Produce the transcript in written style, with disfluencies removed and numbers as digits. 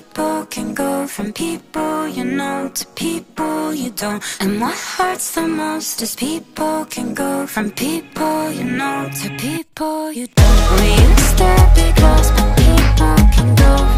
people can go from people you know to people you don't. And what hurts the most is people can go from people you know to people you don't. We used to be close, but people can go